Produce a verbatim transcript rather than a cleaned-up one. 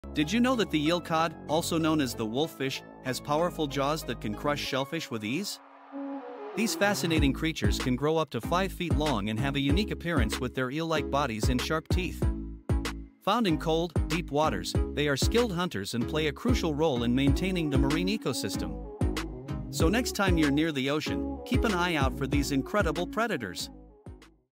Did you know that the eel cod, also known as the wolffish, has powerful jaws that can crush shellfish with ease? These fascinating creatures can grow up to five feet long and have a unique appearance with their eel-like bodies and sharp teeth. Found in cold, deep waters, they are skilled hunters and play a crucial role in maintaining the marine ecosystem. So next time you're near the ocean, keep an eye out for these incredible predators.